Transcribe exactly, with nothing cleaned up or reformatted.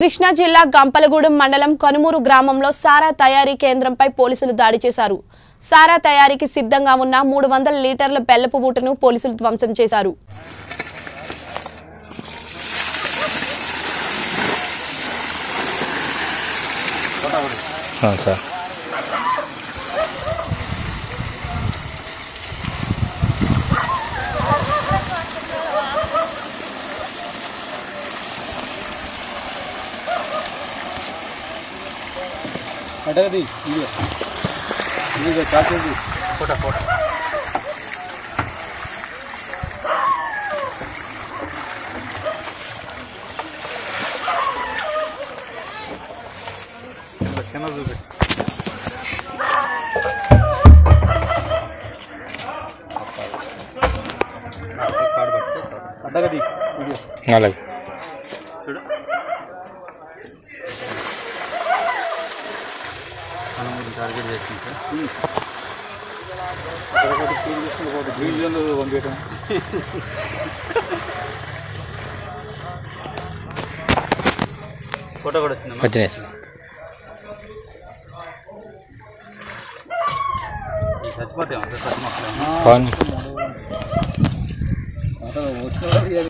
కృష్ణా జిల్లా గంపలగూడెం మండలం కనుమూరు గ్రామంలో సారా తయారీ కేంద్రంపై పోలీసులు దాడి చేశారు. సారా తయారీకి సిద్ధంగా ఉన్న మూడు వందల లీటర్ల బెల్లపు ఊటను పోలీసులు ధ్వంసం చేశారు. हटा दी ये ये काट दी फोटो फोटो क्या ना जुबे कार्ड बट्टे हटा दी वीडियो अलग टारगेट చేస్తుంది సార్ ఒకటి ఫీల్ చేసుకుని ఒకటి గ్రీన్ జోన్ లో పంపించడం ఫోటో కూడా వచ్చింది వచ్చింది ఈ చచ్చిపోతే అంత సత్మక్లు అవును అతను వచ్చి